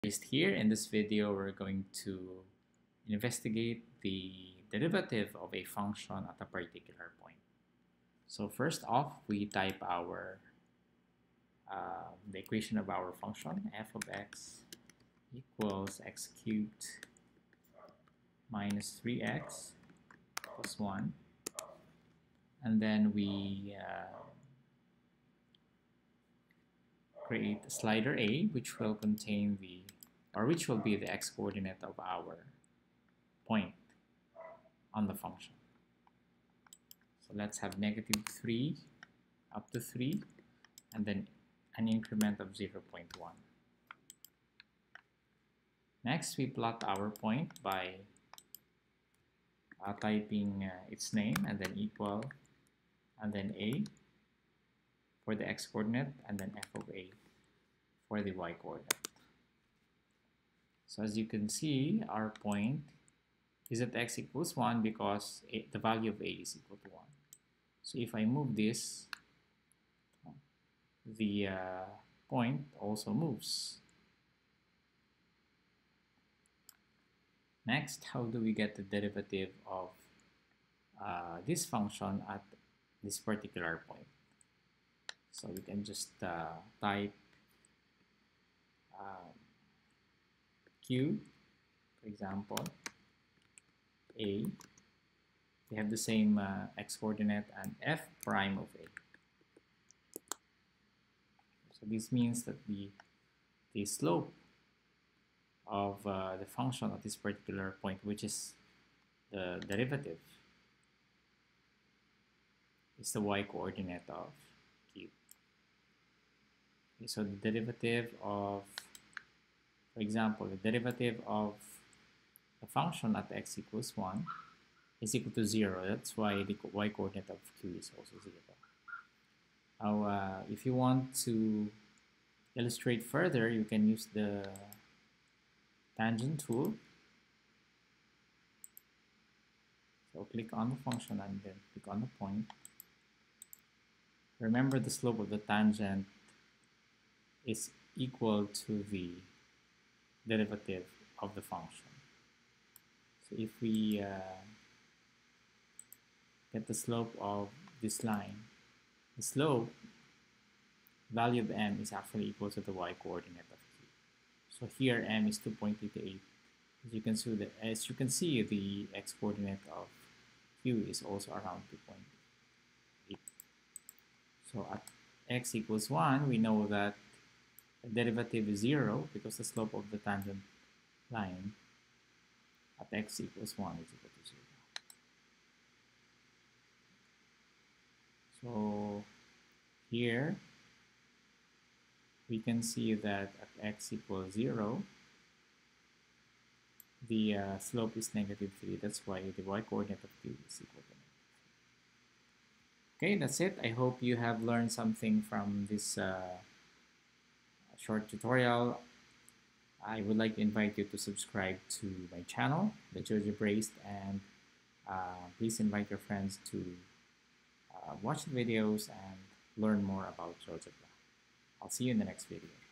Here in this video, we're going to investigate the derivative of a function at a particular point. So first off, we type our the equation of our function, f of x equals x cubed minus 3x plus 1. And then we create a slider A, which will contain which will be the x-coordinate of our point on the function. So let's have negative 3 up to 3, and then an increment of 0.1. Next, we plot our point by typing its name and then equal, and then A for the x-coordinate, and then f of A for the y-coordinate. So as you can see, our point is at x equals 1 because the value of A is equal to 1. So if I move this, the point also moves. Next, how do we get the derivative of this function at this particular point? So we can just type Q, for example, A. We have the same x-coordinate, and f prime of A. So this means that the slope of the function at this particular point, which is the derivative, is the y-coordinate of Q. Okay, so the derivative of, for example, the derivative of the function at x equals 1 is equal to 0. That's why the y-coordinate of Q is also 0. Now, if you want to illustrate further, you can use the tangent tool. So click on the function and then click on the point. Remember, the slope of the tangent is equal to the derivative of the function. So if we get the slope of this line, the slope value of m is actually equal to the y-coordinate of Q. So here m is 2.88. As you can see, the x-coordinate of Q is also around 2.8. So at x equals 1, we know that the derivative is 0 because the slope of the tangent line at x equals 1 is equal to 0. So here we can see that at x equals 0, the slope is negative 3. That's why the y-coordinate of Q is equal to negative 3. Okay, that's it. I hope you have learned something from this short tutorial. I would like to invite you to subscribe to my channel, the GeoGebra, and please invite your friends to watch the videos and learn more about GeoGebra. I'll see you in the next video.